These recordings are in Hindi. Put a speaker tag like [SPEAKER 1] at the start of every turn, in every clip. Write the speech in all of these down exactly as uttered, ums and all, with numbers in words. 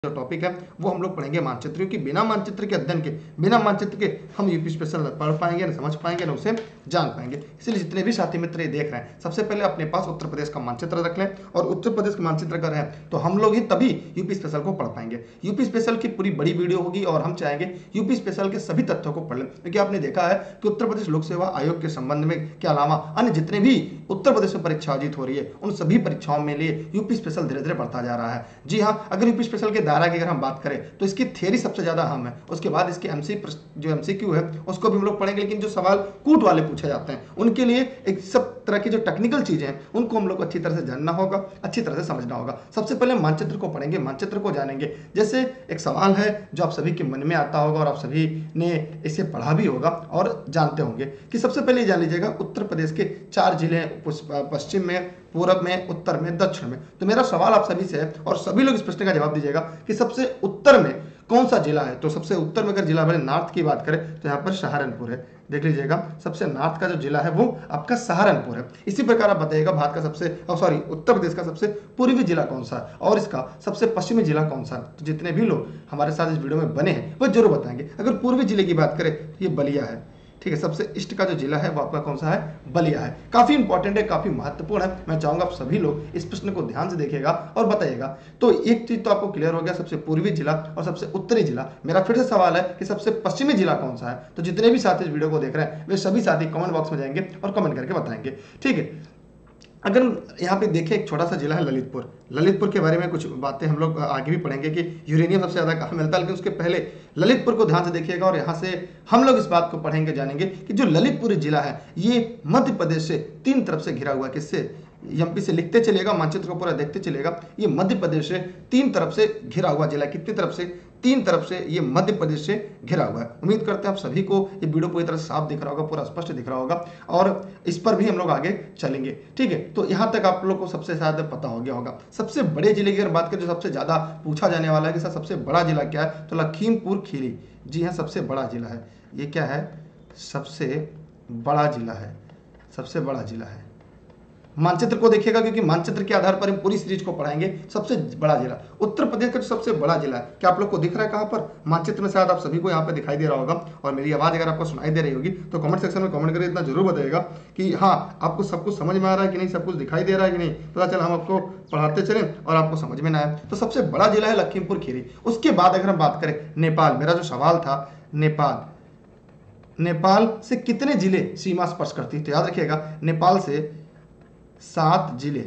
[SPEAKER 1] जो टॉपिक है वो हम लोग पढ़ेंगे मानचित्र, क्योंकि बिना मानचित्र के अध्ययन के, बिना मानचित्र के हम यूपी स्पेशल पढ़ पाएंगे ना, समझ पाएंगे ना, उसे जान पाएंगे। इसलिए जितने भी साथी मित्र ये देख रहे हैं, सबसे पहले अपने पास उत्तर प्रदेश का मानचित्र रख लें, और उत्तर प्रदेश का मानचित्र अगर है तो हम लोग ही तभी यूपी स्पेशल को पढ़ पाएंगे। यूपी स्पेशल की पूरी बड़ी वीडियो होगी और हम चाहेंगे यूपी स्पेशल के सभी तथ्यों को पढ़ लें, क्योंकि आपने देखा है कि उत्तर प्रदेश लोक सेवा आयोग के संबंध में के अलावा अन्य जितने भी उत्तर प्रदेश में परीक्षा आयोजित हो रही है, उन सभी परीक्षाओं में लिए यूपी स्पेशल धीरे धीरे बढ़ता जा रहा है। जी हाँ, अगर यूपी स्पेशल के दायरा की अगर हम बात करें तो इसकी थ्योरी सबसे ज्यादा अहम है, उसके बाद इसके एमसी जो एमसीक्यू है उसको भी हम लोग पढ़ेंगे, लेकिन जो सवाल कूट वाले पूछे जाते हैं उनके लिए एक सब तरह की जो टेक्निकल चीजें हैं उनको हम लोग अच्छी तरह से जानना होगा, अच्छी तरह से समझना होगा। सबसे पहले मानचित्र को पढ़ेंगे, मानचित्र को जानेंगे। जैसे एक सवाल है जो आप सभी के मन में आता होगा और आप सभी ने इसे पढ़ा भी होगा और जानते होंगे कि सबसे पहले जान लीजिएगा उत्तर प्रदेश के चार जिले हैं, पश्चिम में, पूरब में, उत्तर में, दक्षिण में। तो मेरा सवाल आप सभी से है और सभी लोग इस प्रश्न का जवाब दीजिएगा कि सबसे उत्तर में कौन सा जिला है। तो सबसे उत्तर में अगर जिला वाले नॉर्थ की बात करें तो यहाँ पर सहारनपुर है, देख लीजिएगा। सबसे नॉर्थ का जो जिला है वो आपका सहारनपुर है। इसी प्रकार आप बताइएगा भारत का सबसे सॉरी उत्तर प्रदेश का सबसे पूर्वी जिला कौन सा है और इसका सबसे पश्चिमी जिला कौन सा है। तो जितने भी लोग हमारे साथ इस वीडियो में बने हैं वो जरूर बताएंगे। अगर पूर्वी जिले की बात करें तो ये बलिया है, ठीक है। सबसे ईस्ट का जो जिला है वो आपका कौन सा है, बलिया है। काफी इंपॉर्टेंट है, काफी महत्वपूर्ण है। मैं चाहूंगा आप सभी लोग इस प्रश्न को ध्यान से देखिएगा और बताइएगा। तो एक चीज तो आपको क्लियर हो गया, सबसे पूर्वी जिला और सबसे उत्तरी जिला। मेरा फिर से सवाल है कि सबसे पश्चिमी जिला कौन सा है। तो जितने भी साथी इस वीडियो को देख रहे हैं वे सभी साथी कमेंट बॉक्स में जाएंगे और कमेंट करके बताएंगे, ठीक है। अगर यहाँ पे देखें एक छोटा सा जिला है ललितपुर। ललितपुर के बारे में कुछ बातें हम लोग आगे भी पढ़ेंगे कि यूरेनियम सबसे ज्यादा कहाँ मिलता है, लेकिन उसके पहले ललितपुर को ध्यान से देखिएगा और यहाँ से हम लोग इस बात को पढ़ेंगे, जानेंगे कि जो ललितपुर जिला है ये मध्य प्रदेश से तीन तरफ से घिरा हुआ है। किससे? एमपी से लिखते चलेगा, मानचित्र को पूरा देखते चलेगा। ये मध्य प्रदेश से तीन तरफ से घिरा हुआ जिला। कितनी तरफ से? तीन तरफ से ये मध्य प्रदेश से घिरा हुआ है। उम्मीद करते हैं आप सभी को ये वीडियो पूरी तरह साफ दिख रहा होगा, पूरा स्पष्ट दिख रहा होगा और इस पर भी हम लोग आगे चलेंगे, ठीक है। तो यहाँ तक आप लोग को सबसे ज्यादा पता हो गया होगा। सबसे बड़े जिले की अगर बात करें जो सबसे ज्यादा पूछा जाने वाला है कि सर सबसे बड़ा जिला क्या है, तो लखीमपुर खीरी। जी हाँ, सबसे बड़ा जिला है। ये क्या है? सबसे बड़ा जिला है, सबसे बड़ा जिला है। मानचित्र को देखिएगा क्योंकि मानचित्र के आधार पर हम पूरी सीरीज को पढ़ाएंगे। सबसे बड़ा जिला उत्तर प्रदेश का जो सबसे बड़ा जिला है, क्या आप लोग को दिख रहा है कहां पर? मानचित्र में शायद आप सभी को यहाँ पे दिखाई दे रहा होगा और मेरी आवाज अगर आपको सुनाई दे रही होगी तो कमेंट सेक्शन में कमेंट करके इतना जरूर बताइएगा कि हाँ आपको सब कुछ समझ में आ रहा है कि नहीं, सब कुछ दिखाई दे रहा है कि नहीं। पता चला हम आपको पढ़ाते चले और आपको समझ में ना आए। तो सबसे बड़ा जिला है लखीमपुर खीरी। उसके बाद अगर हम बात करें नेपाल, मेरा जो सवाल था नेपाल, नेपाल से कितने जिले सीमा स्पर्श करती है? तो याद रखिएगा नेपाल से सात जिले,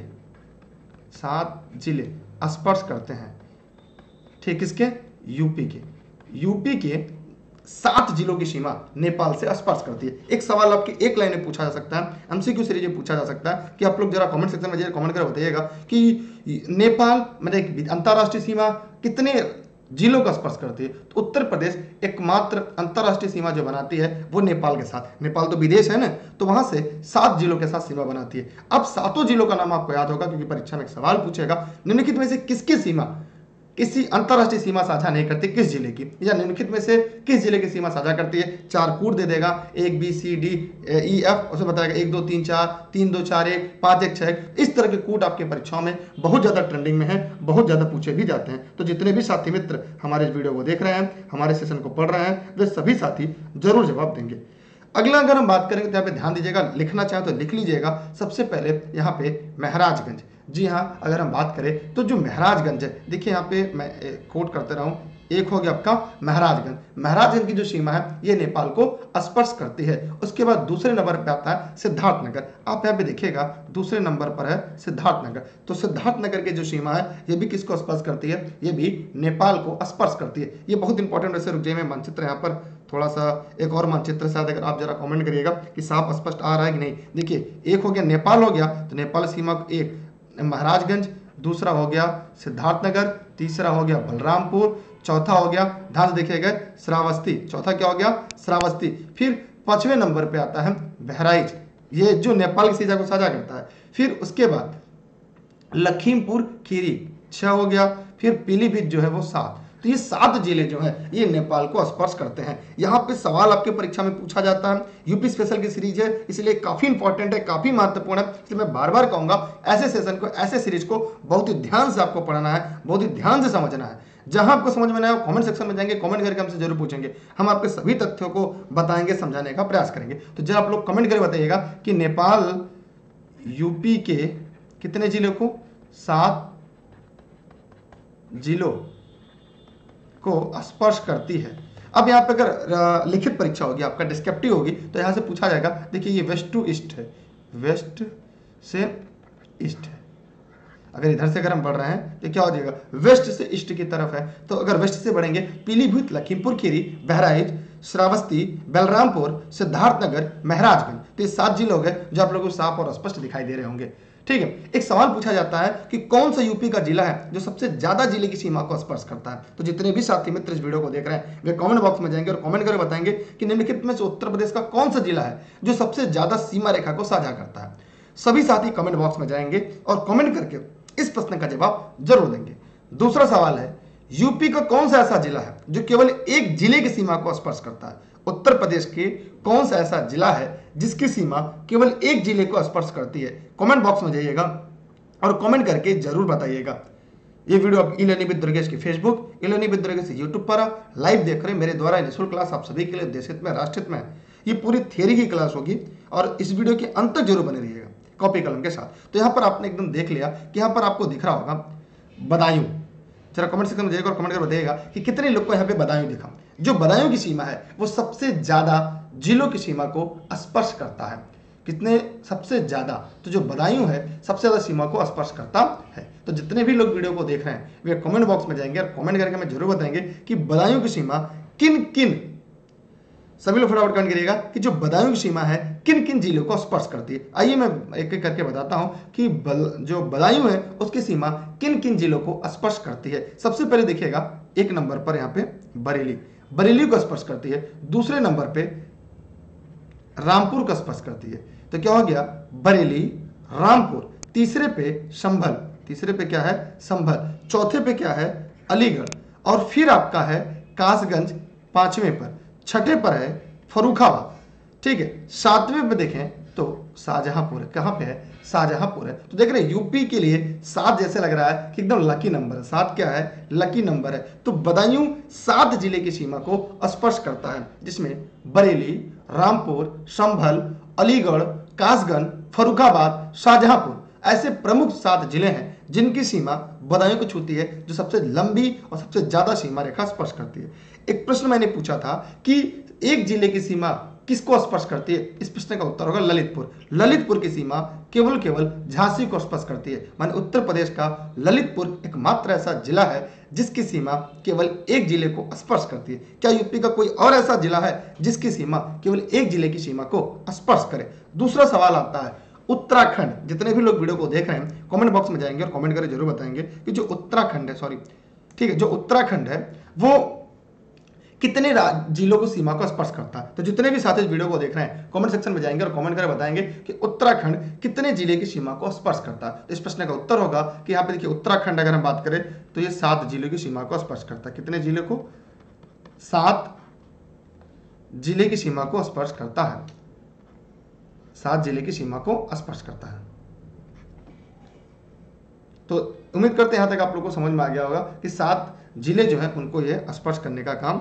[SPEAKER 1] सात जिले स्पर्श करते हैं, ठीक। किसके? यूपी के। यूपी के सात जिलों की सीमा नेपाल से स्पर्श करती है। एक सवाल आपके एक लाइन में पूछा जा सकता है, एमसीक्यू सीरीज में पूछा जा सकता है कि आप लोग जरा कमेंट सेक्शन में जरा कमेंट कर बताइएगा कि नेपाल मतलब अंतरराष्ट्रीय सीमा कितने जिलों का स्पर्श करती है। तो उत्तर प्रदेश एकमात्र अंतरराष्ट्रीय सीमा जो बनाती है वो नेपाल के साथ। नेपाल तो विदेश है ना, तो वहां से सात जिलों के साथ सीमा बनाती है। अब सातों जिलों का नाम आपको याद होगा क्योंकि परीक्षा में एक सवाल पूछेगा, निम्नलिखित में से किसकी सीमा किसी अंतरराष्ट्रीय सीमा साझा नहीं करती, किस जिले की, या निम्नलिखित में से किस जिले की सीमा साझा करती है। चार कूट दे देगा, A B C D E F, उसे बताएगा एक दो तीन चार, तीन दो चार एक, पांच एक छह। इस तरह के कूट आपके परीक्षाओं में बहुत ज्यादा ट्रेंडिंग में है, बहुत ज्यादा पूछे भी जाते हैं। तो जितने भी साथी मित्र हमारे इस वीडियो को देख रहे हैं, हमारे सेशन को पढ़ रहे हैं, वे सभी साथी जरूर जवाब देंगे। अगला अगर हम बात करेंगे तो यहाँ पे ध्यान दीजिएगा, लिखना चाहे तो लिख लीजिएगा। सबसे पहले यहाँ पे महराजगंज। जी हाँ, अगर हम बात करें तो जो महराजगंज है, देखिए यहाँ पे मैं कोट करते रहा हूँ, एक हो गया आपका महराजगंज। महराजगंज की जो सीमा है ये नेपाल को स्पर्श करती है। उसके बाद दूसरे नंबर पे आता है सिद्धार्थनगर। आप यहाँ पे देखिएगा दूसरे नंबर पर है सिद्धार्थनगर। तो सिद्धार्थनगर की जो सीमा है ये भी किसको स्पर्श करती है? ये भी नेपाल को स्पर्श करती है। ये बहुत इंपॉर्टेंट। वैसे रुक जाइए, मैं मानचित्र यहाँ पर थोड़ा सा एक और मानचित्र शायद अगर आप जरा कमेंट करिएगा कि साफ स्पष्ट आ रहा है कि नहीं। देखिए एक हो गया नेपाल, हो गया तो नेपाल सीमा एक महराजगंज, दूसरा हो गया सिद्धार्थनगर, तीसरा हो गया बलरामपुर, चौथा हो गया, ध्यान से देखिएगा, श्रावस्ती। चौथा क्या हो गया? श्रावस्ती। फिर पांचवें नंबर पे आता है बहराइच, ये जो नेपाल की सीमा को साझा करता है। फिर उसके बाद लखीमपुर खीरी छह हो गया, फिर पीलीभीत जो है वो सात। तो ये सात जिले जो हैं ये नेपाल को स्पर्श करते हैं। यहाँ पे सवाल आपके परीक्षा में पूछा जाता है। यूपी स्पेशल की सीरीज है इसलिए काफी इंपॉर्टेंट है, काफी महत्वपूर्ण है। इसलिए मैं बार बार कहूंगा ऐसे सेशन को, ऐसे सीरीज को बहुत ही ध्यान से आपको पढ़ना है, बहुत ही ध्यान से समझना है। जहां आपको समझ में ना आए कमेंट सेक्शन में जाएंगे, कमेंट करके हमसे जरूर पूछेंगे, हम आपके सभी तथ्यों को बताएंगे, समझाने का प्रयास करेंगे। तो जब आप लोग कमेंट करके बताइएगा कि नेपाल यूपी के कितने जिलों को, सात जिलों को स्पर्श करती है। अब यहाँ पे अगर लिखित परीक्षा होगी, आपका डिस्क्रिप्टिव होगी, तो यहाँ से पूछा जाएगा, देखिए ये वेस्ट टू ईस्ट है, वेस्ट से ईस्ट है। अगर इधर से अगर हम बढ़ रहे हैं तो क्या हो जाएगा, वेस्ट से ईस्ट की तरफ है। तो अगर वेस्ट से बढ़ेंगे, पीलीभीत, लखीमपुर खीरी, बहराइच, श्रावस्ती, बलरामपुर, सिद्धार्थनगर, महराजगंज, तो ये सात जिले हो गए जो आप लोगों को साफ और स्पष्ट दिखाई दे रहे होंगे। ठीक है, एक सवाल पूछा जाता है कि कौन सा यूपी का जिला है जो सबसे ज्यादा जिले की सीमा को स्पर्श करता है। तो जितने भी साथी मित्र इस वीडियो को देख रहे हैं वे कमेंट बॉक्स में जाएंगे और कमेंट करके बताएंगे कि निम्नलिखित में से उत्तर प्रदेश का कौन सा जिला है जो सबसे ज्यादा सीमा रेखा को साझा करता है। सभी साथी कमेंट बॉक्स में जाएंगे और कमेंट करके इस प्रश्न का जवाब जरूर देंगे। दूसरा सवाल है, यूपी का कौन सा ऐसा जिला है जो केवल एक जिले की सीमा को स्पर्श करता है। उत्तर प्रदेश के कौन सा ऐसा जिला है जिसकी सीमा केवल एक जिले को स्पर्श करती है। कमेंट बॉक्स में जाइएगा और कमेंट करके जरूर बताइएगा। ये वीडियो आप ई लर्निंग विद दुर्गेश की Facebook, e learning with Durgesh YouTube पर लाइव देख रहे हैं। मेरे द्वारा निःशुल्क क्लास आप सभी के लिए देश हित में, राष्ट्र हित में है। ये पूरी थियरी की क्लास होगी और इस वीडियो के अंत तक जरूर बने रहिएगा कॉपी कलम के साथ। तो यहाँ पर आपने एकदम देख लिया कि यहाँ पर आपको दिख रहा होगा बदायूं। जरा कमेंट सेक्शन में जाइएगा और कमेंट कर बताइएगा कि कितने लोग को यहाँ पे बदायूं दिखा। जो बदायूं की सीमा है वो सबसे ज्यादा जिलों की सीमा को स्पर्श करता है। कितने, सबसे ज्यादा, तो जो बदायूं है सबसे ज्यादा सीमा को स्पर्श करता है। तो जितने भी लोग वीडियो को देख रहे हैं वे कमेंट बॉक्स में जाएंगे और कमेंट करके हमें जरूर बताएंगे कि बदायूं की सीमा किन किन, सभी लोग फटाफट कमेंट करिएगा कि जो बदायूं की सीमा है किन किन जिलों को स्पर्श करती है। आइए मैं एक एक करके बताता हूं कि बल, जो बदायूं है उसकी सीमा किन किन जिलों को स्पर्श करती है। सबसे पहले देखिएगा एक नंबर पर यहाँ पे बरेली, बरेली को स्पर्श करती है। दूसरे नंबर पे रामपुर को स्पर्श करती है। तो क्या हो गया, बरेली, रामपुर। तीसरे पे संभल, तीसरे पे क्या है, संभल। चौथे पे क्या है, अलीगढ़। और फिर आपका है कासगंज पांचवें पर। छठे पर है फर्रुखाबाद। ठीक है, सातवें पे देखें तो शाहजहांपुर है। कहां पे है, शाहजहांपुर है। तो देख रहे हैं यूपी के लिए सात जैसे लग रहा है कि एकदम लकी नंबर है। सात क्या है, लकी नंबर है। तो बदायूं सात जिले की सीमा को स्पर्श करता है, जिसमें बरेली, रामपुर, संभल, अलीगढ़, कासगंज, फर्रुखाबाद, शाहजहांपुर ऐसे प्रमुख सात जिले हैं जिनकी सीमा बदायूं को छूती है, जो सबसे लंबी और सबसे ज्यादा सीमा रेखा स्पर्श करती है। एक प्रश्न मैंने पूछा था कि एक जिले की सीमा किसको स्पर्श करती है। इस प्रश्न का उत्तर होगा ललितपुर। ललितपुर की सीमा केवल केवल झांसी को स्पर्श करती है। माने उत्तर प्रदेश का ललितपुर एकमात्र ऐसा जिला है जिसकी सीमा केवल एक जिले को स्पर्श करती है। क्या यूपी का कोई और ऐसा जिला है जिसकी सीमा केवल एक जिले की सीमा को स्पर्श करे। दूसरा सवाल आता है उत्तराखंड। जितने भी लोग वीडियो को देख रहे हैं कमेंट बॉक्स में जाएंगे और कमेंट करके जरूर बताएंगे कि जो उत्तराखंड है, सॉरी ठीक है, जो उत्तराखंड है वो कितने जिलों को सीमा को स्पर्श करता है। तो जितने भी साथी इस वीडियो को देख रहे हैं कमेंट सेक्शन में जाएंगे और कमेंट करके बताएंगे कि उत्तराखंड कितने जिले की सीमा को स्पर्श करता है। तो इस प्रश्न का उत्तर होगा कि यहाँ पे देखिए उत्तराखंड अगर हम बात करें तो ये सात जिलों की सीमा को स्पर्श करता है। कितने जिले को, सात जिले की सीमा को स्पर्श करता है। सात जिले की सीमा को स्पर्श करता है। तो उम्मीद करते हैं यहां तक आप लोगों को समझ में आ गया होगा कि सात जिले जो है उनको ये स्पर्श करने का काम।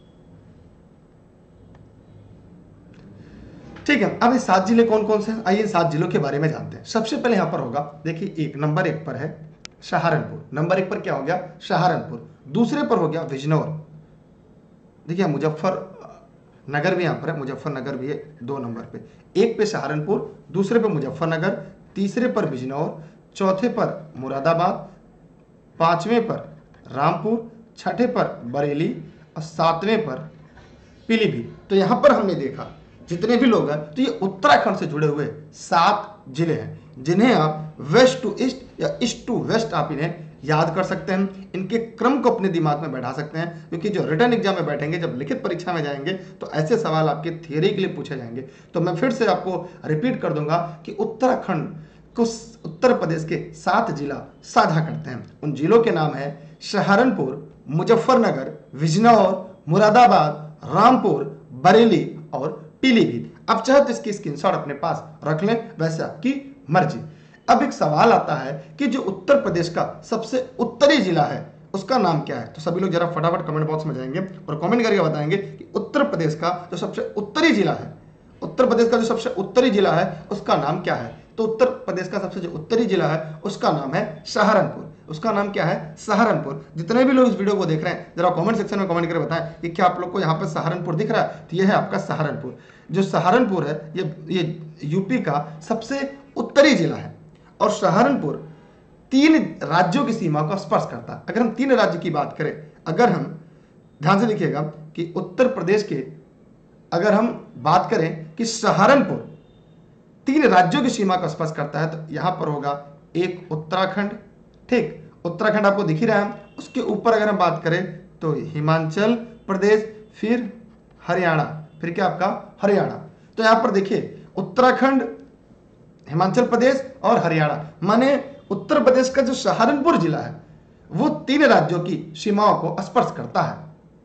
[SPEAKER 1] ठीक है, अब ये सात जिले कौन कौन से हैं, आइए सात जिलों के बारे में जानते हैं। सबसे पहले यहां पर होगा, देखिए एक नंबर एक पर है सहारनपुर। नंबर एक पर क्या हो गया, सहारनपुर। दूसरे पर हो गया बिजनौर। देखिए मुजफ्फर नगर भी यहां पर है, मुजफ्फरनगर भी है दो नंबर पे। एक पे सहारनपुर, दूसरे पे मुजफ्फरनगर, तीसरे पर बिजनौर, चौथे पर मुरादाबाद, पांचवें पर रामपुर, छठे पर बरेली और सातवें पर पीलीभीत। तो यहां पर हमने देखा जितने भी लोग हैं तो ये उत्तराखंड से जुड़े हुए सात जिले हैं जिन्हें आप वेस्ट टू ईस्ट या ईस्ट टू वेस्ट आप इन्हें याद कर सकते हैं। इनके क्रम को अपने दिमाग में बैठा सकते हैं, क्योंकि जो रिटर्न एग्जाम में बैठेंगे, जब लिखित परीक्षा में जाएंगे तो ऐसे सवाल आपके थियरी के लिए पूछे जाएंगे। तो मैं फिर से आपको रिपीट कर दूंगा कि उत्तराखंड को उत्तर प्रदेश के सात जिला साझा करते हैं। उन जिलों के नाम है सहारनपुर, मुजफ्फरनगर, बिजनौर, मुरादाबाद, रामपुर, बरेली और पीलीभीत। अब चाहे तो इसकी स्क्रीनशॉट अपने पास रख लें, वैसे आपकी मर्जी। अब एक सवाल आता है कि जो उत्तर प्रदेश का सबसे उत्तरी जिला है उसका नाम क्या है? तो सभी लोग जरा फटाफट कमेंट बॉक्स में जाएंगे और कमेंट करके बताएंगे कि उत्तर प्रदेश का जो सबसे उत्तरी जिला है, उत्तर प्रदेश का जो सबसे उत्तरी जिला है उसका नाम क्या है? तो उत्तर प्रदेश का सबसे जो उत्तरी जिला है उसका नाम है सहारनपुर। उसका नाम क्या है? सहारनपुर। जितने भी लोग इस वीडियो को देख रहे हैं जरा कमेंट सेक्शन में कमेंट करके बताएं कि क्या आप लोग को यहाँ पर सहारनपुर दिख रहा है? तो ये है आपका सहारनपुर। जो सहारनपुर है ये ये यूपी का सबसे उत्तरी जिला है और सहारनपुर तीन राज्यों की सीमा को स्पर्श करता है। अगर हम तीन राज्य की बात करें, अगर हम ध्यान से देखिएगा कि उत्तर प्रदेश के अगर हम बात करें कि सहारनपुर तीन राज्यों की सीमा को स्पर्श करता है तो यहां पर होगा एक उत्तराखंड, ठीक, उत्तराखंड आपको दिख ही रहा है। उसके ऊपर अगर हम बात करें तो हिमाचल प्रदेश, फिर हरियाणा, फिर क्या आपका हरियाणा। तो यहां पर देखिए उत्तराखंड, हिमाचल प्रदेश और हरियाणा, माने उत्तर प्रदेश का जो सहारनपुर जिला है वो तीन राज्यों की सीमाओं को स्पर्श करता है।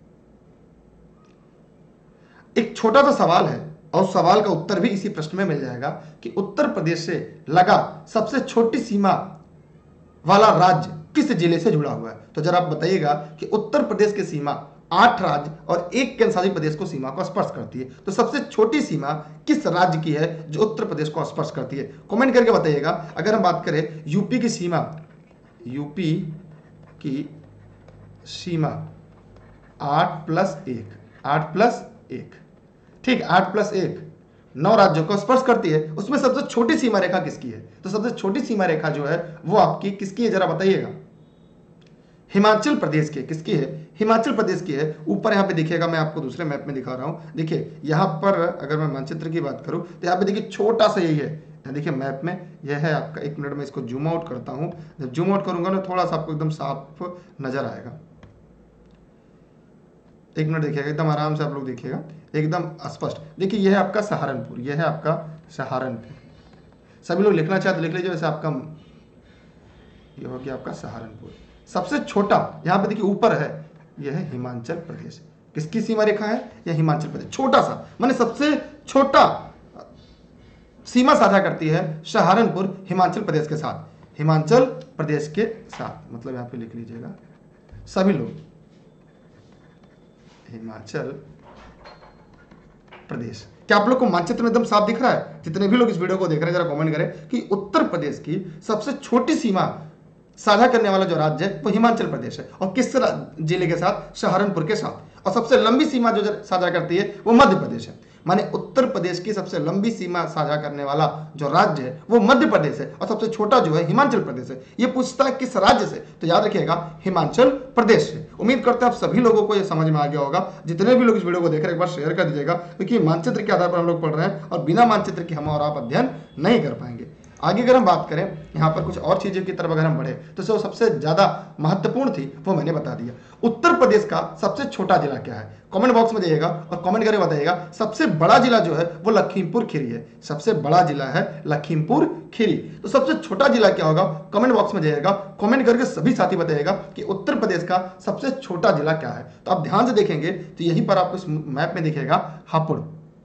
[SPEAKER 1] एक छोटा सा सवाल है और सवाल का उत्तर भी इसी प्रश्न में मिल जाएगा कि उत्तर प्रदेश से लगा सबसे छोटी सीमा वाला राज्य किस जिले से जुड़ा हुआ है? तो जरा आप बताइएगा कि उत्तर प्रदेश की सीमा आठ राज्य और एक केंद्र शासित प्रदेश को सीमा को स्पर्श करती है। तो सबसे छोटी सीमा किस राज्य की है जो उत्तर प्रदेश को स्पर्श करती है? कमेंट करके बताइएगा। अगर हम बात करें यूपी की सीमा, यूपी की सीमा आठ प्लस एक, आठ प्लस एक, ठीक, आठ प्लस एक नौ राज्यों को स्पर्श करती है। उसमें सबसे छोटी सीमा रेखा किसकी है? तो सबसे छोटी सीमा रेखा जो है वो आपकी किसकी है? जरा बताइएगा। हिमाचल प्रदेश की। किसकी है? हिमाचल प्रदेश की है। ऊपर यहाँ पे देखिएगा, मैं आपको दूसरे मैप में दिखा रहा हूँ। देखिए यहाँ पर अगर मैं मानचित्र की बात करूँ तो यहाँ पे देखिए छोटा सा यही है, यहाँ देखिए मैप में यह है आपका। एक मिनट में इसको जूम आउट करता हूँ। जब जूम आउट करूंगा ना थोड़ा सा आपको एकदम साफ नजर आएगा। एक मिनट देखिएगा, एकदम आराम से आप लोग देखिएगा, एकदम स्पष्ट। देखिए यह है आपका सहारनपुर, यह है आपका सहारनपुर। सभी लोग लिखना चाहे तो लिख लीजिए। वैसे आपका यह हो गया आपका सहारनपुर। सबसे छोटा यहाँ पे देखिए ऊपर है, यह है हिमाचल प्रदेश। किसकी सीमा रेखा है? यह हिमाचल प्रदेश। छोटा सा, माने सबसे छोटा सीमा साझा करती है सहारनपुर हिमाचल प्रदेश के साथ, हिमाचल प्रदेश के साथ। मतलब यहाँ पे लिख लीजिएगा सभी लोग, हिमाचल प्रदेश। क्या आप लोग को मानचित्र में एकदम साफ दिख रहा है? जितने भी लोग इस वीडियो को देख रहे हैं जरा कमेंट करें कि उत्तर प्रदेश की सबसे छोटी सीमा साझा करने वाला जो राज्य है वो हिमाचल प्रदेश है और किस जिले के साथ? सहारनपुर के साथ। और सबसे लंबी सीमा जो साझा करती है वो मध्य प्रदेश है। माने उत्तर प्रदेश की सबसे लंबी सीमा साझा करने वाला जो राज्य है वो मध्य प्रदेश है और सबसे छोटा जो है हिमाचल प्रदेश है। ये पूछता है किस राज्य से? तो याद रखिएगा हिमाचल प्रदेश से। उम्मीद करते हैं आप सभी लोगों को ये समझ में आ गया होगा। जितने भी लोग इस वीडियो को देख रहे हैं एक बार शेयर कर दीजिएगा, क्योंकि मानचित्र के आधार पर हम लोग पढ़ रहे हैं और बिना मानचित्र के हम और आप अध्ययन नहीं कर पाएंगे। आगे अगर हम बात करें यहाँ पर कुछ और चीजों की तरफ अगर हम बढ़े तो जो सबसे ज्यादा महत्वपूर्ण थी वो मैंने बता दिया। उत्तर प्रदेश का सबसे छोटा जिला क्या है? कमेंट बॉक्स में जाइएगा और कमेंट करके बताइएगा। सबसे बड़ा जिला जो है वो लखीमपुर खीरी है। सबसे बड़ा जिला है लखीमपुर खीरी। तो सबसे छोटा जिला क्या होगा? कमेंट बॉक्स में जाइएगा, कमेंट करके सभी साथी बताइएगा कि उत्तर प्रदेश का सबसे छोटा जिला क्या है। तो आप ध्यान से देखेंगे तो यहीं पर आपको इस मैप में दिखेगा हापुड़।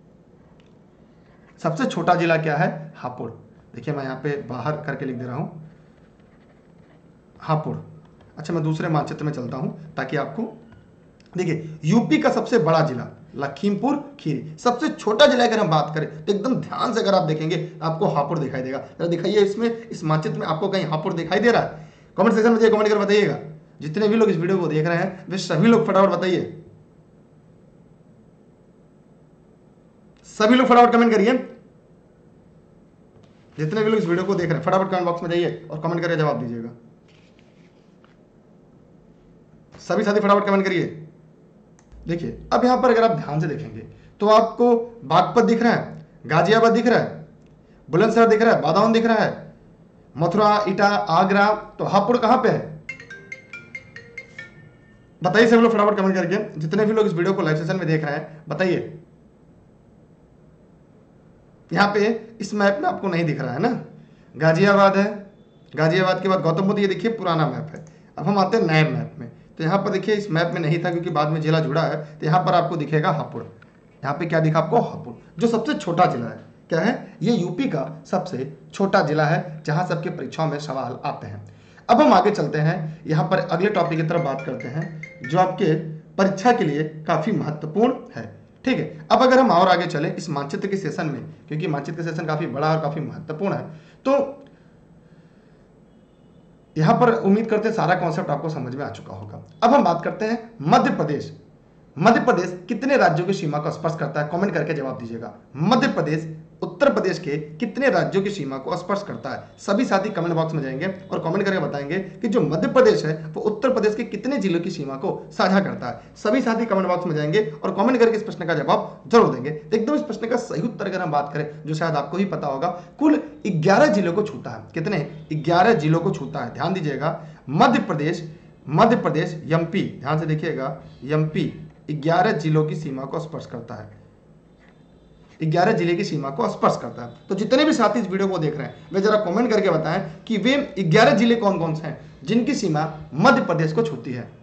[SPEAKER 1] सबसे छोटा जिला क्या है? हापुड़। देखिए मैं यहाँ पे बाहर करके लिख दे रहा हूँ हापुड़। अच्छा मैं दूसरे मानचित्र में चलता हूँ ताकि आपको देखिए। यूपी का सबसे बड़ा जिला लखीमपुर खीरी। सबसे छोटा जिला अगर हम बात करें तो एकदम ध्यान से अगर आप देखेंगे आपको हापुड़ दिखाई देगा। जरा दिखाइए इसमें, इस मानचित्र में आपको कहीं हापुड़ दिखाई दे रहा है? कमेंट सेक्शन में जाइए, कमेंट कर बताइएगा। जितने भी लोग इस वीडियो को देख रहे हैं वे सभी लोग फटाफट बताइए, सभी लोग फटाफट कमेंट करिए। जितने भी लोग इस वीडियो को देख रहे हैं फटाफट कमेंट बॉक्स में जाइए और कमेंट करके जवाब दीजिएगा। सभी साथी फटाफट कमेंट करिए। देखिए अब यहां पर अगर आप ध्यान से देखेंगे तो आपको बागपत दिख रहा है, गाजियाबाद दिख रहा है, बुलंदशहर दिख रहा है, बादाऊन दिख रहा है, मथुरा, इटा, आगरा। तो हापुड़ कहां पे है बताइए सभी लोग फटाफट कमेंट करके। जितने भी लोग इस वीडियो को लाइव सेशन में देख रहे हैं बताइए। यहाँ पे इस मैप में आपको नहीं दिख रहा है ना, गाजियाबाद है, गाजियाबाद के बाद गौतम बुद्ध। ये देखिए पुराना मैप है। अब हम आते हैं नए मैप में। तो यहाँ पर देखिए इस मैप में नहीं था क्योंकि बाद में जिला जुड़ा है। तो यहाँ पर आपको दिखेगा हापुड़। यहाँ पे क्या दिखा आपको? हापुड़, जो सबसे छोटा जिला है। क्या है ये? यूपी का सबसे छोटा जिला है जहाँ सबके परीक्षाओं में सवाल आते हैं। अब हम आगे चलते हैं, यहाँ पर अगले टॉपिक की तरफ बात करते हैं जो आपके परीक्षा के लिए काफी महत्वपूर्ण है। ठीक है, अब अगर हम और आगे चले इस मानचित्र के सेशन में, क्योंकि मानचित्र के सेशन काफी बड़ा और काफी महत्वपूर्ण है, तो यहां पर उम्मीद करते हैं सारा कॉन्सेप्ट आपको समझ में आ चुका होगा। अब हम बात करते हैं मध्य प्रदेश। मध्य प्रदेश कितने राज्यों की सीमा को स्पर्श करता है? कमेंट करके जवाब दीजिएगा। मध्य प्रदेश उत्तर प्रदेश के कितने राज्यों की सीमा को स्पर्श करता है? सभी साथी कमेंट बॉक्स में जाएंगे और कमेंट करके बताएंगे कि जो मध्य प्रदेश है वो उत्तर प्रदेश के कितने जिलों की सीमा को साझा करता है। सभी साथी कमेंट बॉक्स में जाएंगे और कमेंट करके इस प्रश्न का जवाब जरूर देंगे। एकदम इस प्रश्न का सही उत्तर अगर हम बात करें, जो शायद आपको ही पता होगा, कुल ग्यारह जिलों को छूता है। कितने? ग्यारह जिलों को छूता है। ध्यान दीजिएगा, मध्य प्रदेश मध्य प्रदेश एमपी, ध्यान से देखिएगा, एमपी ग्यारह जिलों की सीमा को स्पर्श करता है। ग्यारह जिले की सीमा को स्पर्श करता है। तो जितने भी साथी इस वीडियो को देख रहे हैं वे जरा कमेंट करके बताएं कि वे ग्यारह जिले कौन कौन से हैं जिनकी सीमा मध्य प्रदेश को छूती है।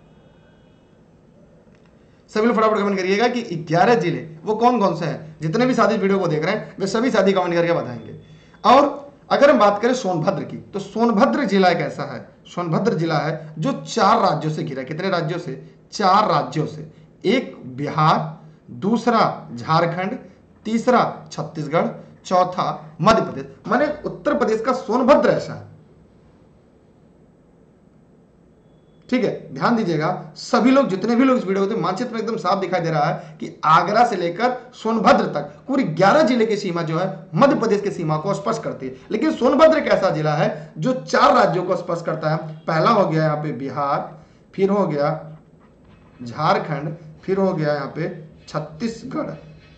[SPEAKER 1] सभी लोग फटाफट कमेंट करिएगा कि ग्यारह जिले वो कौन कौन से हैं। जितने भी साथी इस वीडियो को देख रहे हैं वे सभी साथी कमेंट करके बताएंगे। और अगर हम बात करें सोनभद्र की, तो सोनभद्र जिला एक ऐसा है, सोनभद्र जिला है जो चार राज्यों से घिरा। कितने राज्यों से? चार राज्यों से। एक बिहार, दूसरा झारखंड, तीसरा छत्तीसगढ़, चौथा मध्य प्रदेश। माने उत्तर प्रदेश का सोनभद्र ऐसा है। ठीक है, ध्यान दीजिएगा सभी लोग, जितने भी लोग इस वीडियो को, मानचित्र में एकदम साफ दिखाई दे रहा है कि आगरा से लेकर सोनभद्र तक पूरी ग्यारह जिले की सीमा जो है मध्य प्रदेश की सीमा को स्पर्श करती है। लेकिन सोनभद्र एक ऐसा जिला है जो चार राज्यों को स्पर्श करता है। पहला हो गया यहाँ पे बिहार, फिर हो गया झारखंड, फिर हो गया यहाँ पे छत्तीसगढ़,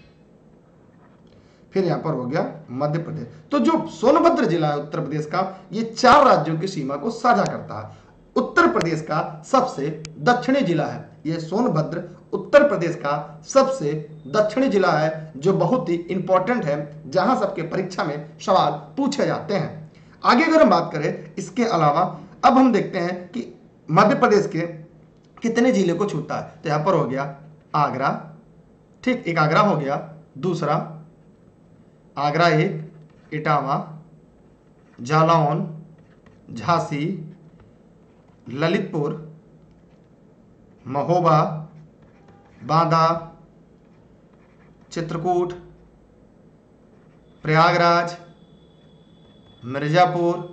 [SPEAKER 1] फिर यहां पर हो गया मध्य प्रदेश। तो जो सोनभद्र जिला है उत्तर प्रदेश का, ये चार राज्यों की सीमा को साझा करता है। उत्तर प्रदेश का सबसे दक्षिणी जिला है ये सोनभद्र। उत्तर प्रदेश का सबसे दक्षिणी जिला है जो बहुत ही इंपॉर्टेंट है, जहां सबके परीक्षा में सवाल पूछे जाते हैं। आगे अगर हम बात करें इसके अलावा, अब हम देखते हैं कि मध्य प्रदेश के कितने जिले को छूता है। तो यहां पर हो गया आगरा, ठीक, एक आगरा हो गया, दूसरा आगरा, एक इटावा, जालौन, झांसी, ललितपुर, महोबा, बांदा, चित्रकूट, प्रयागराज, मिर्जापुर,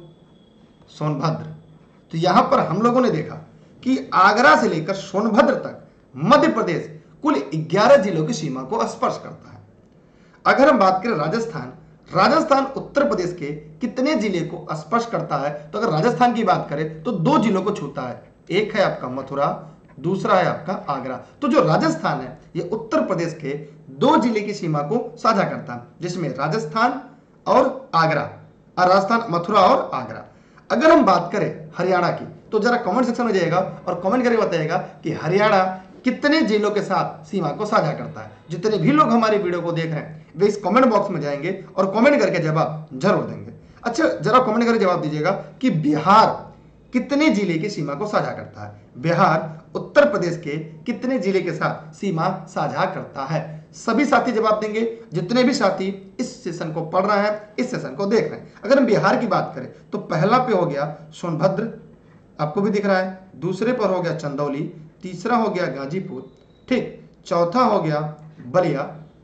[SPEAKER 1] सोनभद्र। तो यहां पर हम लोगों ने देखा कि आगरा से लेकर सोनभद्र तक मध्य प्रदेश कुल ग्यारह जिलों की सीमा को स्पर्श करता है। अगर हम बात करें राजस्थान, राजस्थान उत्तर प्रदेश के कितने जिले को स्पर्श करता है? तो अगर राजस्थान की बात करें तो दो जिलों को छूता है। एक है आपका मथुरा, दूसरा है आपका आगरा। तो जो राजस्थान है ये उत्तर प्रदेश के दो जिले की सीमा को साझा करता है, जिसमें राजस्थान और आगरा, राजस्थान, मथुरा और आगरा। अगर हम बात करें हरियाणा की, तो जरा कमेंट सेक्शन में जाइएगा और कमेंट करके बताइएगा कि हरियाणा कितने जिलों के साथ सीमा को साझा करता है। जितने भी लोग हमारे वीडियो को देख रहे हैं वे इस कमेंट बॉक्स में जाएंगे और कमेंट करके जवाब जरूर देंगे। अच्छा, जरा कमेंट करके जवाब दीजिएगा कि बिहार कितने जिले की सीमा को साझा करता है। बिहार उत्तर प्रदेश के कितने जिले के साथ सीमा साझा करता है? सभी साथी जवाब देंगे, जितने भी साथी इस सेशन को पढ़ रहे हैं, इस सेशन को देख रहे हैं। अगर हम बिहार की बात करें तो पहला पे हो गया सोनभद्र, आपको भी दिख रहा है, दूसरे पर हो गया चंदौली, तीसरा हो गया गाजीपुर, ठीक, चौथा हो गया बलिया,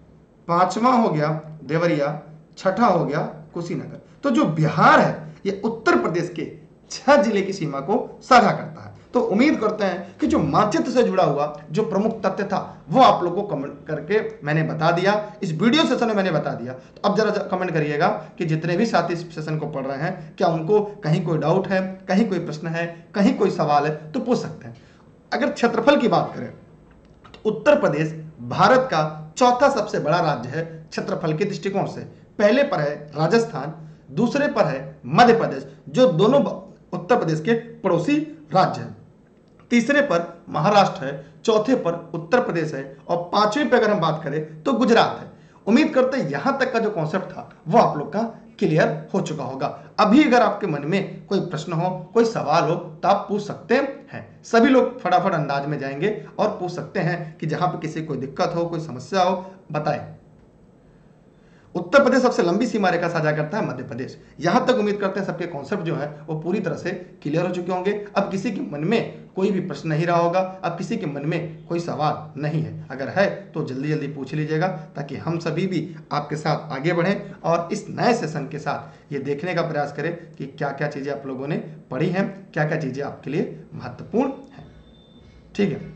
[SPEAKER 1] पांचवा हो गया देवरिया, छठा हो गया कुशीनगर। तो जो बिहार है ये उत्तर प्रदेश के छह जिले की सीमा को साझा करता है। तो उम्मीद करते हैं कि जो मानचित्र से जुड़ा हुआ जो प्रमुख तथ्य था वो आप लोगों को कमेंट करके मैंने बता दिया, इस वीडियो सेशन में मैंने बता दिया। तो अब जरा कमेंट करिएगा कि जितने भी साथी इस सेशन को पढ़ रहे हैं क्या उनको कहीं कोई डाउट है, कहीं कोई प्रश्न है, कहीं कोई सवाल है तो पूछ सकते हैं। अगर क्षेत्रफल की बात करें तो उत्तर प्रदेश भारत का चौथा सबसे बड़ा राज्य है क्षेत्रफल के दृष्टिकोण से। पहले पर है राजस्थान, दूसरे पर है मध्य प्रदेश, जो दोनों उत्तर प्रदेश के पड़ोसी राज्य हैं, तीसरे पर महाराष्ट्र है, चौथे पर उत्तर प्रदेश है और पांचवें पे अगर हम बात करें तो गुजरात है। उम्मीद करते हैं यहां तक का जो कॉन्सेप्ट था वो आप लोग का क्लियर हो चुका होगा। अभी अगर आपके मन में कोई प्रश्न हो, कोई सवाल हो तो आप पूछ सकते हैं। सभी लोग फटाफट अंदाज में जाएंगे और पूछ सकते हैं कि जहां पे किसी कोई दिक्कत हो, कोई समस्या हो, बताएं। उत्तर प्रदेश सबसे लंबी सीमा रेखा साझा करता है मध्य प्रदेश। यहां तक उम्मीद करते हैं सबके कॉन्सेप्ट जो है वो पूरी तरह से क्लियर हो चुके होंगे। अब किसी के मन में कोई भी प्रश्न नहीं रहा होगा, अब किसी के मन में कोई सवाल नहीं है। अगर है तो जल्दी जल्दी पूछ लीजिएगा, ताकि हम सभी भी आपके साथ आगे बढ़ें और इस नए सेशन के साथ ये देखने का प्रयास करें कि क्या क्या चीज़ें आप लोगों ने पढ़ी हैं, क्या क्या चीज़ें आपके लिए महत्वपूर्ण हैं। ठीक है,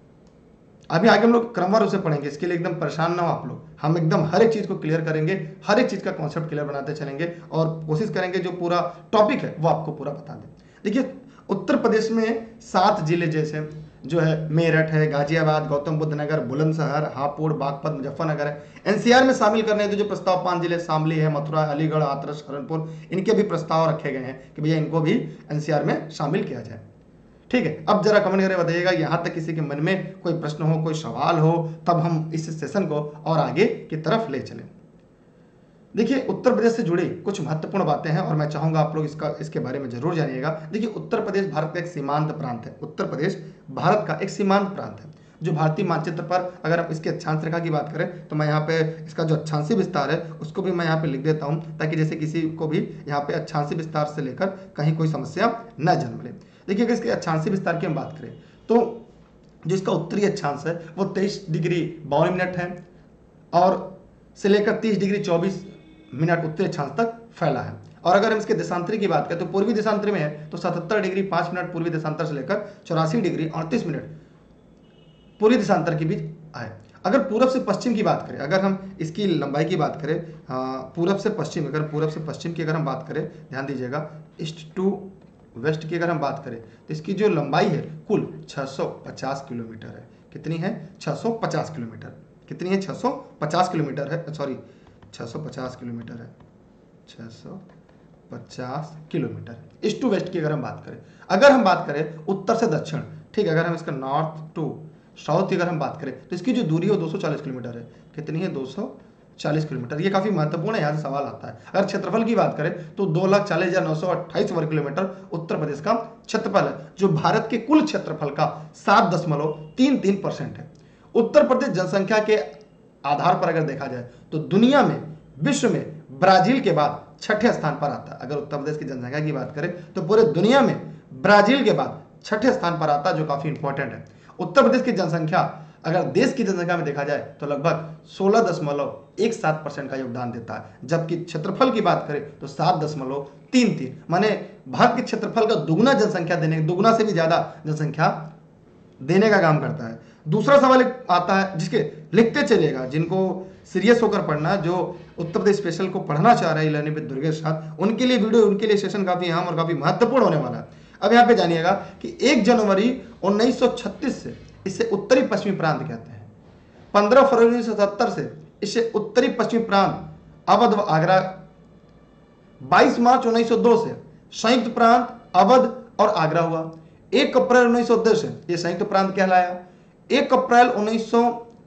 [SPEAKER 1] अभी आगे हम लोग क्रमवार रूप से पढ़ेंगे, इसके लिए एकदम परेशान ना हो आप लोग। हम एकदम हर एक चीज़ को क्लियर करेंगे, हर एक चीज़ का कॉन्सेप्ट क्लियर बनाते चलेंगे और कोशिश करेंगे जो पूरा टॉपिक है वो आपको पूरा बता दें। देखिए, उत्तर प्रदेश में सात जिले जैसे जो है मेरठ है, गाजियाबाद, गौतम बुद्ध नगर, बुलंदशहर, हापुड़, बागपत, मुजफ्फरनगर है। एनसीआर में शामिल करने तो जो प्रस्ताव पांच जिले शामली है, मथुरा, अलीगढ़, हाथरस, सहारनपुर, इनके भी प्रस्ताव रखे गए हैं कि भैया इनको भी एनसीआर में शामिल किया जाए। ठीक है, अब जरा कमेंट करके बताइएगा यहाँ तक किसी के मन में कोई प्रश्न हो, कोई सवाल हो, तब हम इस सेशन को और आगे की तरफ ले चलें। देखिए, उत्तर प्रदेश से जुड़ी कुछ महत्वपूर्ण बातें हैं और मैं चाहूंगा आप लोग इसका इसके बारे में जरूर जानिएगा। देखिए, उत्तर प्रदेश भारत का एक सीमांत प्रांत है। उत्तर प्रदेश भारत का एक सीमांत प्रांत है जो भारतीय मानचित्र पर, अगर हम इसके अक्षांश रेखा की बात करें तो मैं यहाँ पे इसका जो अक्षांशीय विस्तार है उसको भी मैं यहाँ पे लिख देता हूँ, ताकि जैसे किसी को भी यहाँ पे अक्षांशीय विस्तार से लेकर कहीं कोई समस्या न जन्म ले। देखिए, अगर इसके अक्षांशीय विस्तार की हम बात करें तो जो इसका उत्तरी अक्षांश है वो तेईस डिग्री बावन मिनट है और से लेकर तीस डिग्री चौबीस मिनट उत्तरी अक्षांश तक फैला है। और अगर हम इसके देशांतरी की बात करें तो पूर्वी देशांतरी में है तो सतहत्तर डिग्री पाँच मिनट पूर्वी देशांतर से लेकर चौरासी डिग्री अड़तीस मिनट पूर्वी देशांतर के बीच है। अगर पूरब से पश्चिम की बात करें, अगर हम इसकी लंबाई की बात करें, पूरब से पश्चिम, अगर पूरब से पश्चिम की अगर हम बात करें, ध्यान दीजिएगा, ईस्ट टू वेस्ट की अगर हम बात करें तो इसकी जो लंबाई है कुल छह सौ पचास किलोमीटर है। कितनी है? छह सौ पचास किलोमीटर। कितनी है? छह सौ पचास किलोमीटर है, सॉरी छह सौ पचास किलोमीटर है, छह सौ पचास किलोमीटर ईस्ट टू वेस्ट की अगर हम बात करें। अगर हम बात करें उत्तर से दक्षिण, ठीक, अगर हम इसका नॉर्थ टू साउथ की अगर हम बात करें तो इसकी जो दूरी है वो दो सौ चालीस किलोमीटर है। कितनी है? दो सौ चालीस किलोमीटर। ये काफी महत्वपूर्ण है, यहाँ से सवाल आता है। अगर क्षेत्रफल की बात करें तो दो लाख चालीस हजार नौ सौ अट्ठाईस वर्ग किलोमीटर उत्तर प्रदेश का क्षेत्रफल है, जो भारत के कुल क्षेत्रफल का सात दशमलव तीन तीन परसेंट है। उत्तर प्रदेश जनसंख्या के आधार पर अगर देखा जाए तो दुनिया में, विश्व में ब्राजील के बाद छठे स्थान पर आता है। अगर उत्तर प्रदेश की जनसंख्या की बात करें तो पूरे दुनिया में ब्राजील के बाद छठे स्थान पर आता है, जो काफी इंपॉर्टेंट है। उत्तर प्रदेश की जनसंख्या अगर देश की जनसंख्या में देखा जाए तो लगभग सोलह दशमलव एक सात परसेंट का योगदान देता है, जबकि क्षेत्रफल की बात करें तो सात दशमलव तीन तीन, माने भारत के क्षेत्रफल का दुगुना जनसंख्या देने, दुगुना से भी ज्यादा जनसंख्या देने का काम करता है। दूसरा सवाल आता है जिसके लिखते चलेगा, जिनको सीरियस होकर पढ़ना, जो उत्तर प्रदेश स्पेशल को पढ़ना चाह रहे हैं लर्निंग विद दुर्गेश साथ, उनके लिए वीडियो, उनके लिए सेशन काफी अहम और काफी महत्वपूर्ण होने वाला है। अब यहाँ पे जानिएगा कि एक जनवरी उन्नीस सौ छत्तीस से इसे उत्तरी पश्चिमी प्रांत कहते हैं। पंद्रह फरवरी उन्नीस सौ सत्तर से इसे उत्तरी पश्चिमी प्रांत अवध व आगरा, बाईस मार्च उन्नीस सौ दो से संयुक्त प्रांत अवध और आगरा हुआ। एक अप्रैल उन्नीस सौ दस से यह संयुक्त प्रांत कहलाया। एक अप्रैल उन्नीस सौ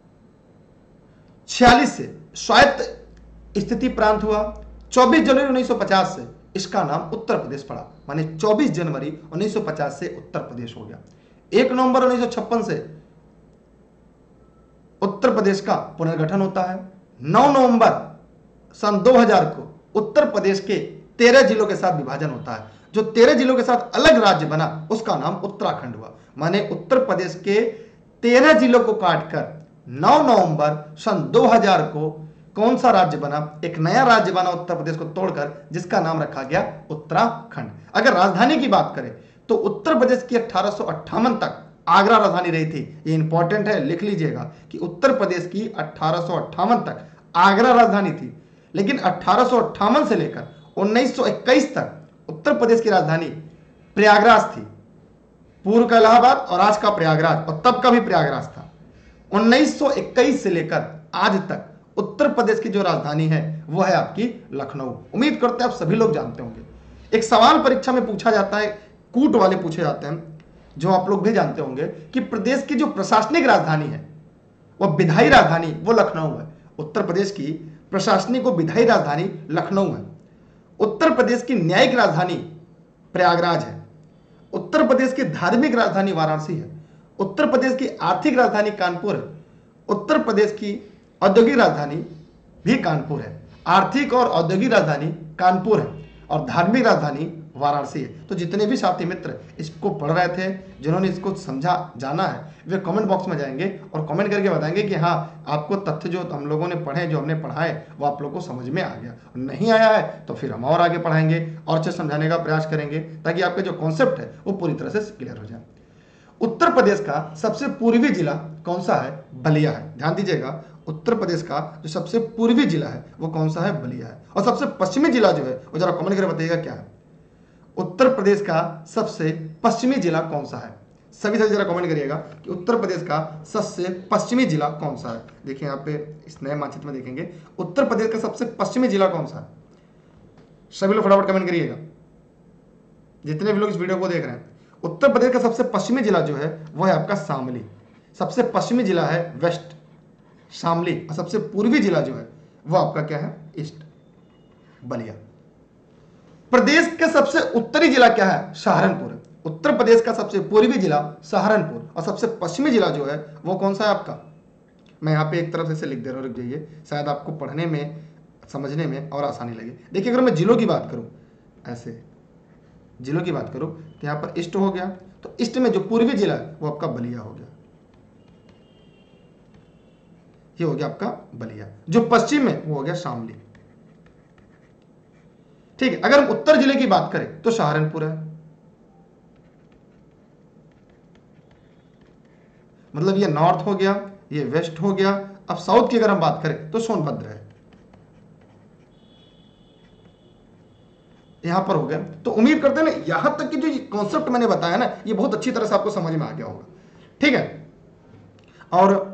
[SPEAKER 1] छियालीस से स्वायत्त स्थिति प्रांत हुआ। चौबीस जनवरी उन्नीस सौ पचास से इसका नाम उत्तर प्रदेश पड़ा, माने चौबीस जनवरी उन्नीस सौ पचास से उत्तर प्रदेश हो गया। एक नवंबर उन्नीस सौ छप्पन से उत्तर प्रदेश का पुनर्गठन होता है। नौ नवंबर सन दो हज़ार को उत्तर प्रदेश के तेरह जिलों के साथ विभाजन होता है। जो तेरह जिलों के साथ अलग राज्य बना उसका नाम उत्तराखंड हुआ। माने उत्तर प्रदेश के तेरह जिलों को काटकर नौ नवंबर सन दो हज़ार को कौन सा राज्य बना? एक नया राज्य बना उत्तर प्रदेश को तोड़कर, जिसका नाम रखा गया उत्तराखंड। अगर राजधानी की बात करें तो उत्तर प्रदेश की अठारह सौ अट्ठावन तक आगरा राजधानी रही थी। ये इंपॉर्टेंट है, लिख लीजिएगा कि उत्तर प्रदेश की अठारह सौ अट्ठावन तक आगरा राजधानी थी, लेकिन अठारह सौ अट्ठावन से लेकर उन्नीस सौ इक्कीस तक उत्तर प्रदेश की राजधानी प्रयागराज थी। पूर्व का इलाहाबाद और आज का प्रयागराज, और तब का भी प्रयागराज था। उन्नीस सौ इक्कीस से लेकर आज तक उत्तर प्रदेश की जो राजधानी है वो है आपकी लखनऊ। उम्मीद करते हैं आप सभी लोग जानते होंगे। एक सवाल परीक्षा में पूछा जाता है, कूट वाले पूछे जाते हैं, जो आप लोग भी जानते होंगे कि प्रदेश की जो प्रशासनिक राजधानी है वह विधायी राजधानी वो लखनऊ है। उत्तर प्रदेश की प्रशासनिक व विधायी राजधानी लखनऊ है। उत्तर प्रदेश की न्यायिक राजधानी प्रयागराज है। उत्तर प्रदेश की धार्मिक राजधानी वाराणसी है। उत्तर प्रदेश की आर्थिक राजधानी कानपुर है। उत्तर प्रदेश की औद्योगिक राजधानी भी कानपुर है। आर्थिक और औद्योगिक राजधानी कानपुर है और धार्मिक राजधानी वाराणसी है। तो जितने भी साथी मित्र इसको पढ़ रहे थे, जिन्होंने इसको समझा जाना है, वे कमेंट बॉक्स में जाएंगे और कमेंट करके बताएंगे कि हाँ आपको तथ्य जो हम लोगों ने पढ़े, जो हमने पढ़ाए वो आप लोगों को समझ में आ गया। नहीं आया है तो फिर हम और आगे पढ़ाएंगे और अच्छे समझाने का प्रयास करेंगे ताकि आपका जो कॉन्सेप्ट है वो पूरी तरह से क्लियर हो जाए। उत्तर प्रदेश का सबसे पूर्वी जिला कौन सा है? बलिया है। ध्यान दीजिएगा, उत्तर प्रदेश का जो सबसे पूर्वी जिला है वो कौन सा है? बलिया है। और सबसे पश्चिमी जिला जो है वो जरा कमेंट करके बताइएगा क्या है? उत्तर प्रदेश का सबसे पश्चिमी जिला कौन सा है? सभी सभी जरा कमेंट करिएगा कि उत्तर प्रदेश का सबसे पश्चिमी जिला कौन सा है। देखिए यहाँ पे इस नए मानचित्र में देखेंगे उत्तर प्रदेश का सबसे पश्चिमी जिला कौन सा है। सभी लोग फटाफट कमेंट करिएगा, जितने भी लोग इस वीडियो को देख रहे हैं। उत्तर प्रदेश का सबसे पश्चिमी जिला जो है वो है आपका शामली। सबसे पश्चिमी जिला है वेस्ट शामली और सबसे पूर्वी जिला जो है वो आपका क्या है? ईस्ट बलिया। प्रदेश का सबसे उत्तरी जिला क्या है? सहारनपुर। उत्तर प्रदेश का सबसे पूर्वी जिला सहारनपुर और सबसे पश्चिमी जिला जो है वो कौन सा है आपका? मैं यहाँ पे एक तरफ से लिख दे रहा हूँ, रुक जाइए, शायद आपको पढ़ने में समझने में और आसानी लगे। देखिए अगर मैं जिलों की बात करूँ, ऐसे जिलों की बात करूँ तो यहाँ पर ईस्ट हो गया, तो ईस्ट में जो पूर्वी जिला है वो आपका बलिया हो गया, ये हो गया आपका बलिया। जो पश्चिम में वो हो गया शामली। ठीक है, अगर हम उत्तर जिले की बात करें तो सहारनपुर है, मतलब ये नॉर्थ हो गया, ये वेस्ट हो गया। अब साउथ की अगर हम बात करें तो सोनभद्र है, यहां पर हो गया। तो उम्मीद करते हैं ना यहां तक कि जो कॉन्सेप्ट मैंने बताया ना ये बहुत अच्छी तरह से आपको समझ में आ गया होगा। ठीक है, और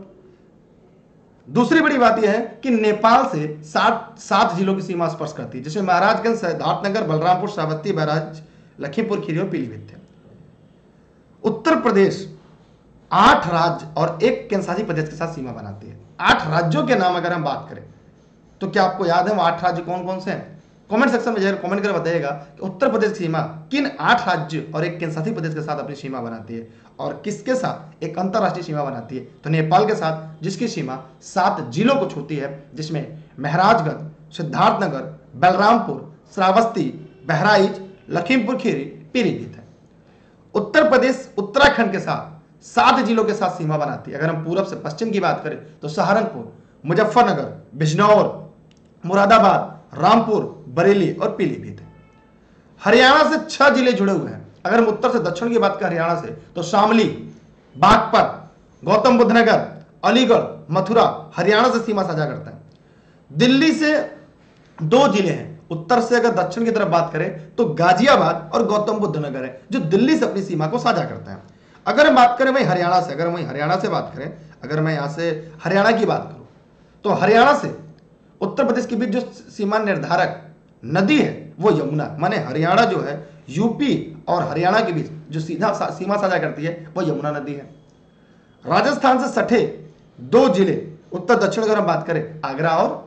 [SPEAKER 1] दूसरी बड़ी बात यह है कि नेपाल से सात सात जिलों की सीमा स्पर्श करती है, जिसमें महाराजगंज, सिद्धार्थनगर, बलरामपुर, श्रावस्ती, बहराइच, लखीमपुर खीरी और पीलीभीत थे। उत्तर प्रदेश आठ राज्य और एक केंद्रशासित प्रदेश के साथ सीमा बनाती है। आठ राज्यों के नाम अगर हम बात करें तो क्या आपको याद है वो आठ राज्य कौन कौन से हैं? कमेंट सेक्शन में जाकर कमेंट कर बताइएगा कि उत्तर प्रदेश की सीमा किन आठ राज्य और एक केंद्रशासित प्रदेश के साथ अपनी सीमा बनाती है और किसके साथ एक अंतरराष्ट्रीय सीमा बनाती है। तो नेपाल के साथ, जिसकी सीमा सात जिलों को छूती है, जिसमें महराजगंज, सिद्धार्थनगर, बलरामपुर, श्रावस्ती, बहराइच, लखीमपुर खीरी, पीलीभीत है। उत्तर प्रदेश उत्तराखंड के साथ सात जिलों के साथ सीमा बनाती है। अगर हम पूरब से पश्चिम की बात करें तो सहारनपुर, मुजफ्फरनगर, बिजनौर, मुरादाबाद, रामपुर, बरेली और पीलीभीत है। हरियाणा से छह जिले जुड़े हुए हैं। अगर हम उत्तर से दक्षिण की बात करें हरियाणा से तो शामली, बागपत, गौतम बुद्ध नगर, अलीगढ़, मथुरा हरियाणा से सीमा साझा करता है। दिल्ली से दो जिले हैं। उत्तर से अगर दक्षिण की तरफ बात करें तो गाजियाबाद और गौतम बुद्ध नगर है जो दिल्ली से अपनी सीमा को साझा करते हैं। अगर हम बात करें वही हरियाणा से, अगर वही हरियाणा से बात करें, अगर मैं यहां से हरियाणा की बात करूं तो हरियाणा से उत्तर प्रदेश के बीच जो सीमा निर्धारक नदी है वो यमुना, माने हरियाणा जो है यूपी और हरियाणा के बीच जो सीधा सा, सीमा साझा करती है वो यमुना नदी है। राजस्थान से सटे दो जिले उत्तर दक्षिण अगर हम बात करें आगरा और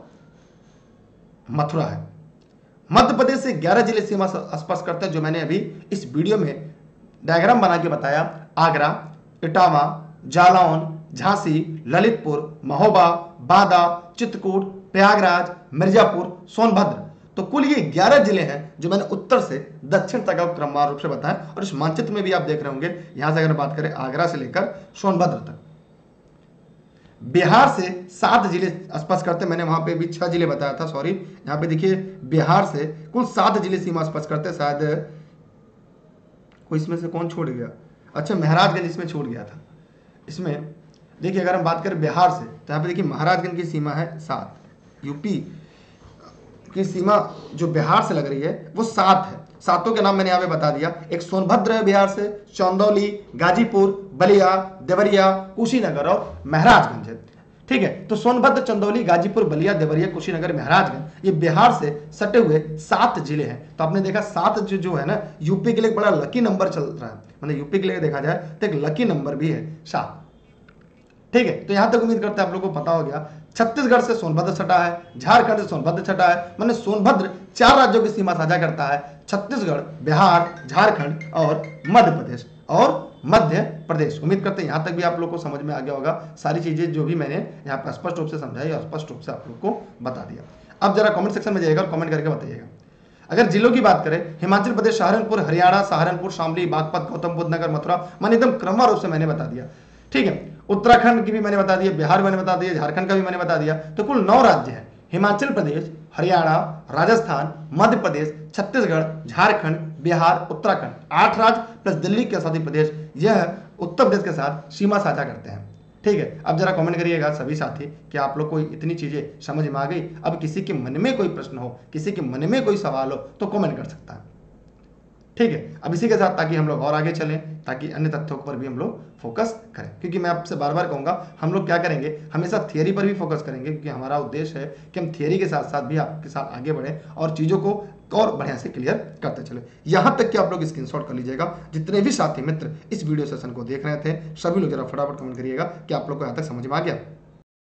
[SPEAKER 1] मथुरा है। मध्य प्रदेश से ग्यारह जिले सीमा स्पर्श करते हैं, जो मैंने अभी इस वीडियो में डायग्राम बना के बताया। आगरा, इटावा, जालौन, झांसी, ललितपुर, महोबा, बांदा, चित्रकूट, प्रयागराज, मिर्जापुर, सोनभद्र। तो कुल ये ग्यारह जिले हैं जो मैंने उत्तर से दक्षिण तक क्रमवार रूप से बताया। और इस मानचित्र में भी आप देख रहे होंगे, यहां से अगर बात करें आगरा से लेकर सोनभद्र तक। बिहार से सात जिले स्पर्श करते, मैंने वहां पे भी छह जिले बताया था, सॉरी। यहाँ पे देखिए बिहार से कुल सात जिले सीमा स्पर्श करते, शायद कोई इसमें से कौन छोड़ गया? अच्छा, महाराजगंज इसमें छूट गया था। इसमें देखिए अगर हम बात करें बिहार से तो यहाँ पे देखिए महाराजगंज की सीमा है सात, यूपी की सीमा जो बिहार से लग रही है वो सात है। सातों के नाम मैंने यहाँ पे बता दिया। एक सोनभद्र है बिहार से, चंदौली, गाजीपुर, बलिया, देवरिया, कुशीनगर और महराजगंज है। ठीक है, तो सोनभद्र, चंदौली, गाजीपुर, बलिया, देवरिया, कुशीनगर, महराजगंज ये बिहार से सटे हुए सात जिले हैं। तो आपने देखा सात जो जो है ना यूपी के लिए एक बड़ा लकी नंबर चल रहा है, मतलब यूपी के लिए देखा जाए तो एक लकी नंबर भी है सात। ठीक है, तो यहां तक उम्मीद करते हैं आप लोगों को पता हो गया। छत्तीसगढ़ से सोनभद्र छटा है, झारखंड से सोनभद्र छटा है, मैंने सोनभद्र चार राज्यों की सीमा साझा करता है, छत्तीसगढ़, बिहार, झारखंड और मध्य प्रदेश और मध्य प्रदेश। उम्मीद करते हैं यहां तक भी आप लोग को समझ में आ गया होगा। सारी चीजें जो भी मैंने यहाँ पर स्पष्ट रूप से समझाई और स्पष्ट रूप से आप लोग को बता दिया। अब जरा कमेंट सेक्शन में जाइएगा और कमेंट करके बताइएगा। अगर जिलों की बात करें, हिमाचल प्रदेश सहारनपुर, हरियाणा सहारनपुर, शामली, बागपत, गौतम बुद्ध नगर, मथुरा, मान एकदम क्रमवार रूप से मैंने बता दिया। ठीक है, उत्तराखंड की भी मैंने बता दिया, बिहार मैंने बता दिया, झारखंड का भी मैंने बता दिया। तो कुल नौ राज्य हैं, हिमाचल प्रदेश, हरियाणा, राजस्थान, मध्य प्रदेश, छत्तीसगढ़, झारखंड, बिहार, उत्तराखंड, आठ राज्य प्लस दिल्ली के साथ प्रदेश, यह उत्तर प्रदेश के साथ सीमा साझा करते हैं। ठीक है, अब जरा कमेंट करिएगा सभी साथी कि आप लोग को इतनी चीजें समझ में आ गई। अब किसी के मन में कोई प्रश्न हो, किसी के मन में कोई सवाल हो तो कमेंट कर सकता है। ठीक है, अब इसी के साथ ताकि हम लोग और आगे चलें, ताकि अन्य तथ्यों पर भी हम लोग फोकस करें, क्योंकि मैं आपसे बार बार कहूंगा हम लोग क्या करेंगे, हमेशा थियरी पर भी फोकस करेंगे, क्योंकि हमारा उद्देश्य है कि हम थियरी के साथ साथ भी आपके साथ आगे बढ़े और चीजों को और बढ़िया से क्लियर करते चले। यहां तक कि आप लोग स्क्रीनशॉट कर लीजिएगा। जितने भी साथी मित्र इस वीडियो सेशन को देख रहे थे, सभी लोग जरा फटाफट कमेंट करिएगा कि आप लोग को यहां तक समझ में आ गया।